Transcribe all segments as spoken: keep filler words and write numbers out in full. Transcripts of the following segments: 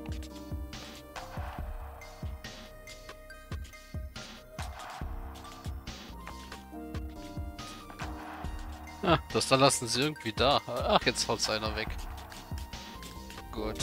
Ah, das da lassen sie irgendwie da. Ach, jetzt haut's einer weg. Gut.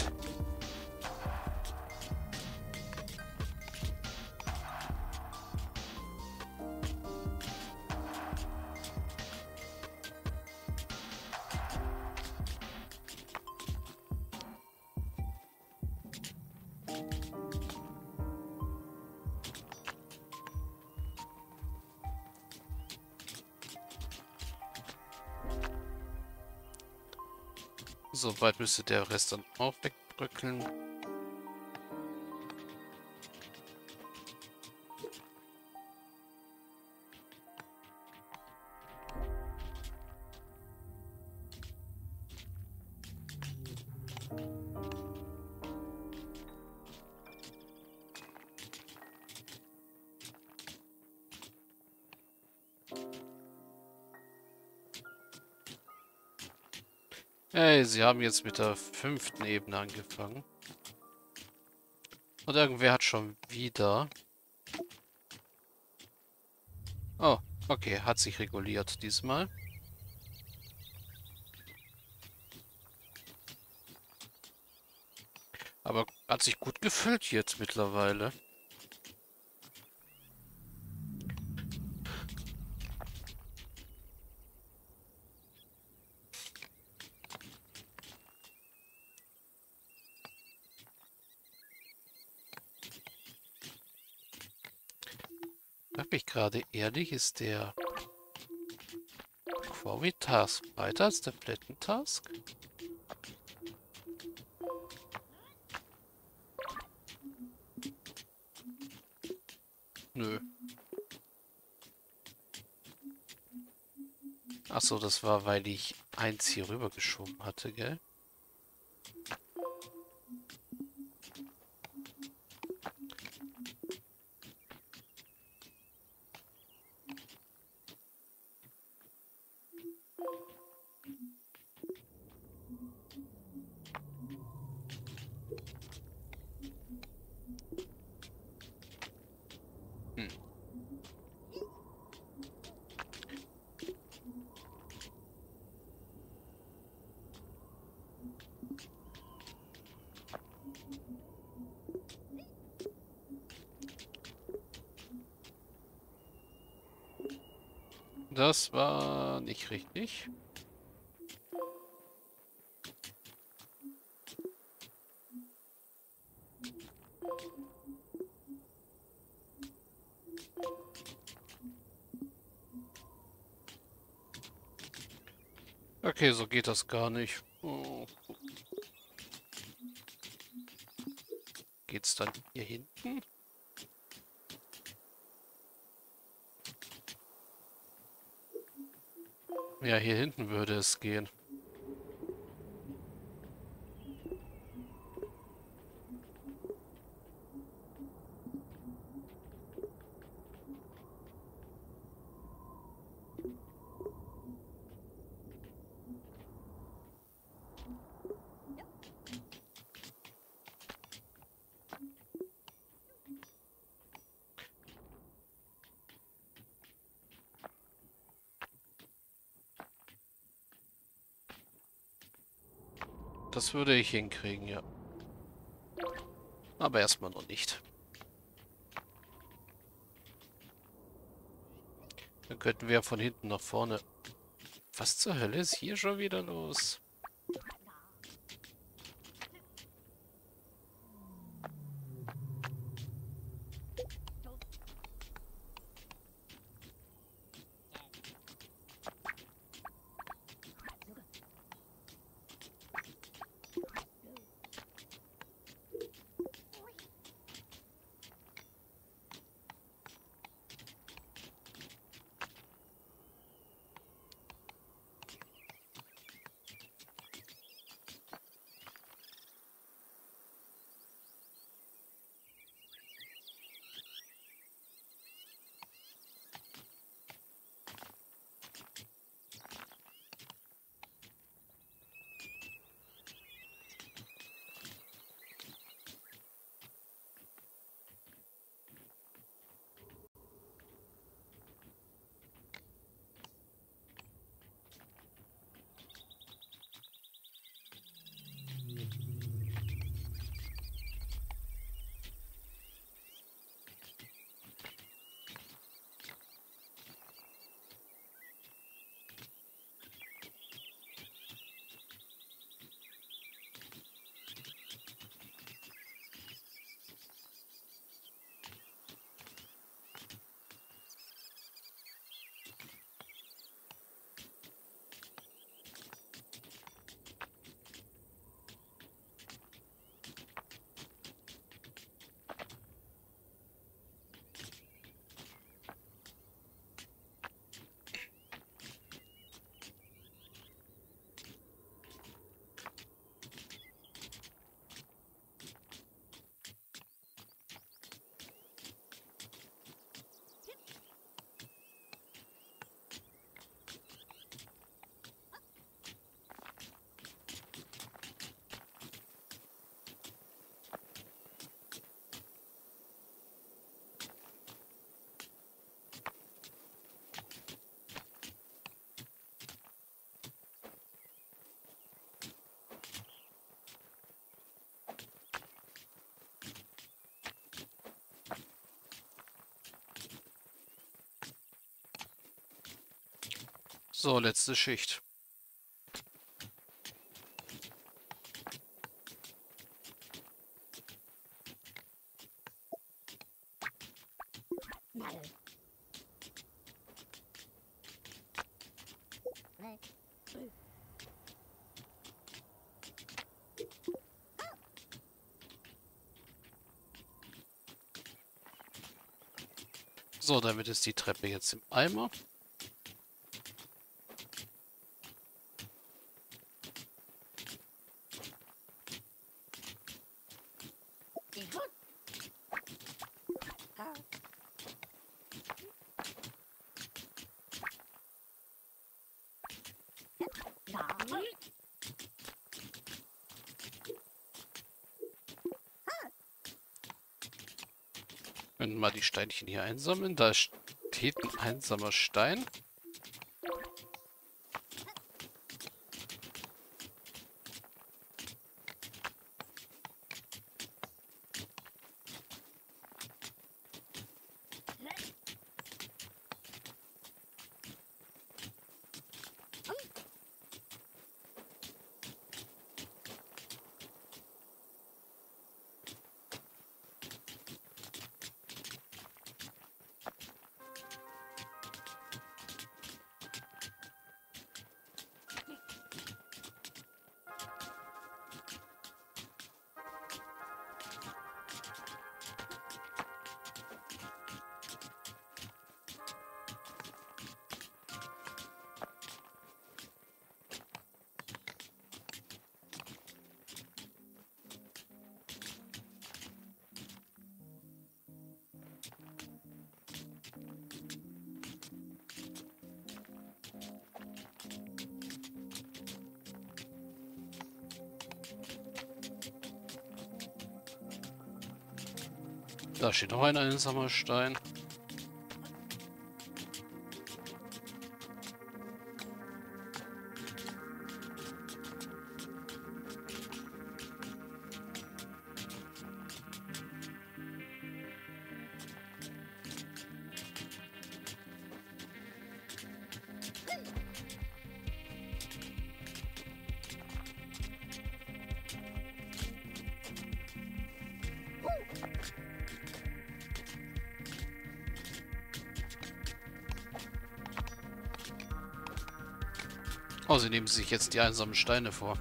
So bald müsste der Rest dann auch wegbröckeln. Hey, sie haben jetzt mit der fünften Ebene angefangen. Und irgendwer hat schon wieder... Oh, okay, hat sich reguliert diesmal. Aber hat sich gut gefüllt jetzt mittlerweile. Sag ich gerade ehrlich, ist der Quarry Task weiter als der Plättentask? Nö. Achso, das war, weil ich eins hier rüber geschoben hatte, gell? Hm. Das war nicht richtig. Okay, so geht das gar nicht. Oh. Geht's dann hier hinten? Ja, hier hinten würde es gehen. Das würde ich hinkriegen, ja. Aber erstmal noch nicht. Dann könnten wir von hinten nach vorne... Was zur Hölle ist hier schon wieder los? So, letzte Schicht. So, damit ist die Treppe jetzt im Eimer. Können mal die Steinchen hier einsammeln. Da steht ein einsamer Stein. Da steht noch ein einsamer Stein. Oh, sie nehmen sich jetzt die einsamen Steine vor.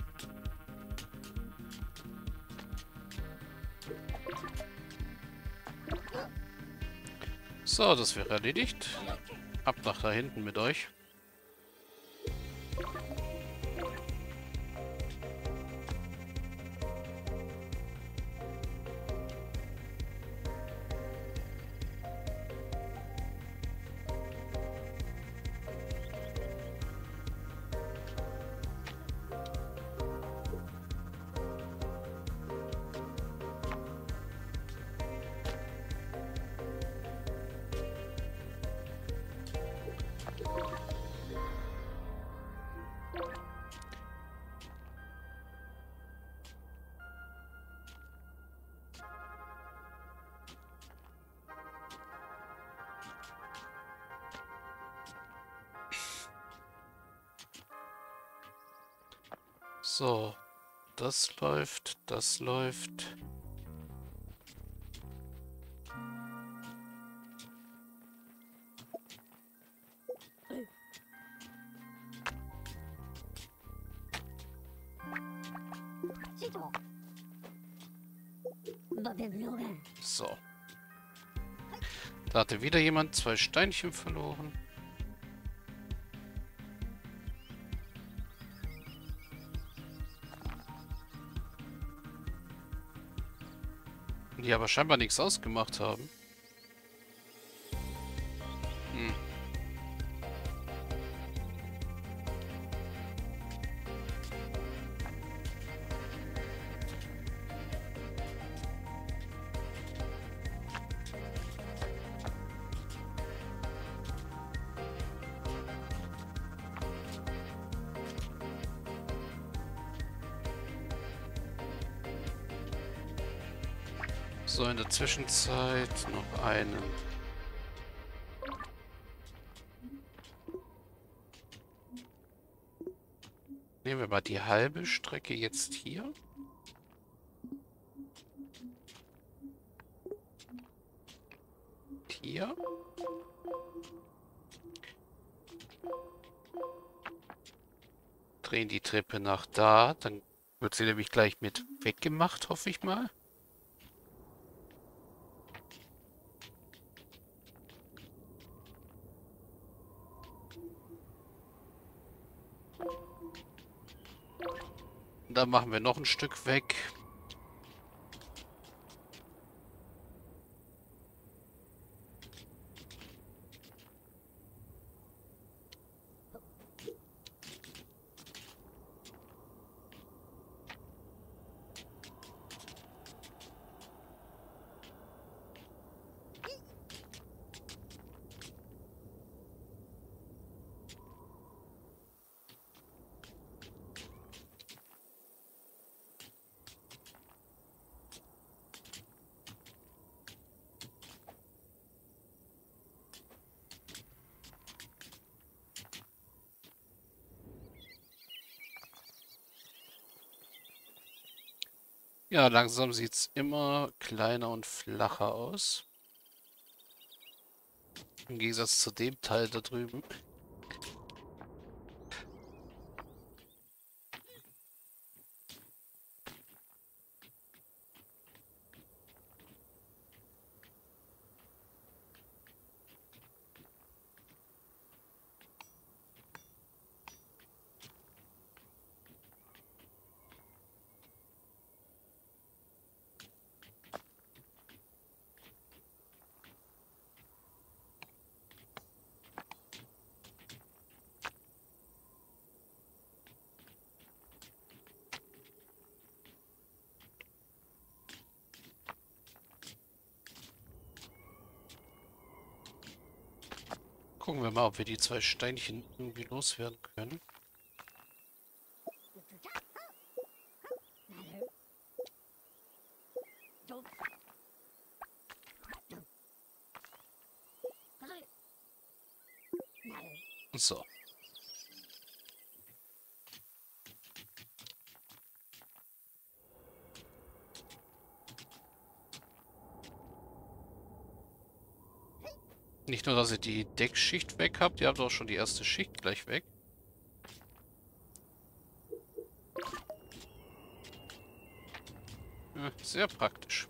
So, das wäre erledigt. Ab nach da hinten mit euch. So, das läuft, das läuft. So. Da hatte wieder jemand zwei Steinchen verloren. Die aber scheinbar nichts ausgemacht haben. Hm. So, in der Zwischenzeit noch einen. Nehmen wir mal die halbe Strecke jetzt hier. Hier. Drehen die Treppe nach da. Dann wird sie nämlich gleich mit weggemacht, hoffe ich mal. Und dann machen wir noch ein Stück weg. Ja, langsam sieht es immer kleiner und flacher aus. Im Gegensatz zu dem Teil da drüben. Gucken wir mal, ob wir die zwei Steinchen irgendwie loswerden können. So. Nicht nur, dass ihr die Deckschicht weg habt, ihr habt auch schon die erste Schicht gleich weg. Ja, sehr praktisch.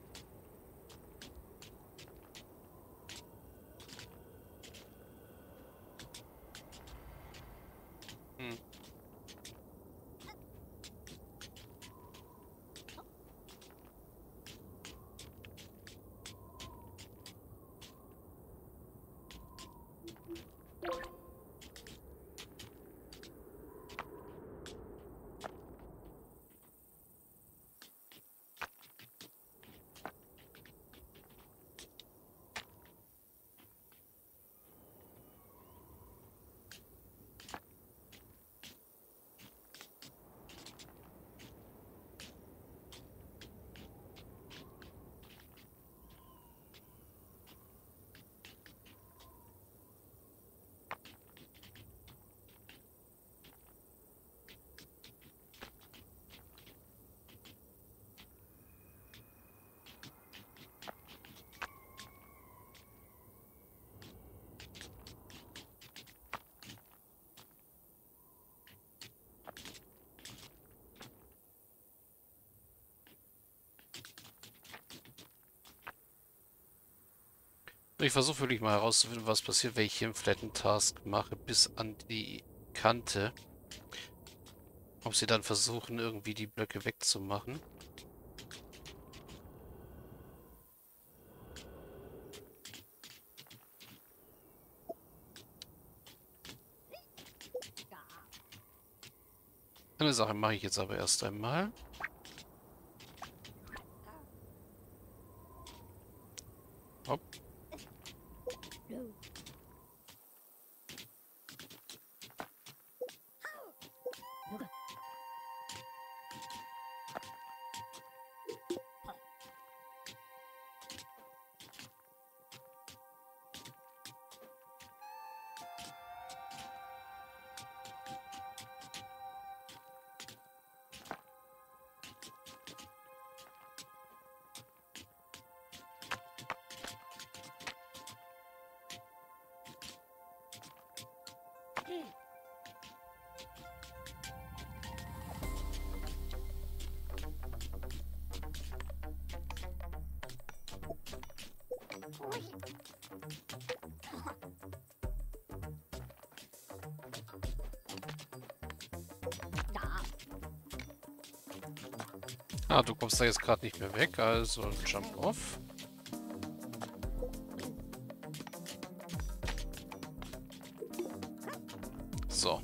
Hm. Ich versuche wirklich mal herauszufinden, was passiert, wenn ich hier einen Flatten Task mache, bis an die Kante. Ob sie dann versuchen, irgendwie die Blöcke wegzumachen. Eine Sache mache ich jetzt aber erst einmal. Hopp. Ah, du kommst da jetzt gerade nicht mehr weg, also Jump off. So.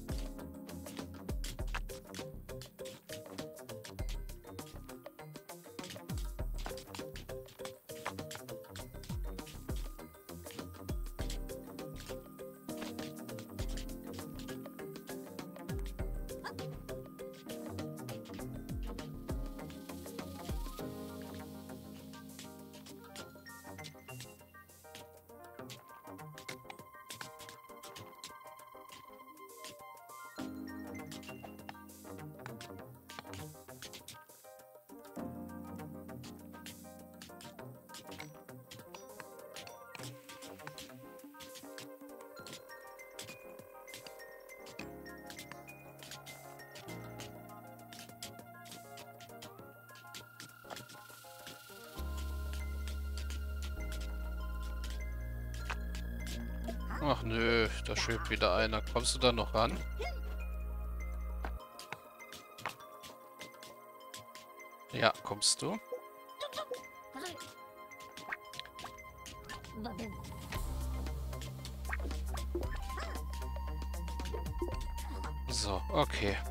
Ach nö, da schwebt wieder einer. Kommst du da noch ran? Ja, kommst du? So, okay.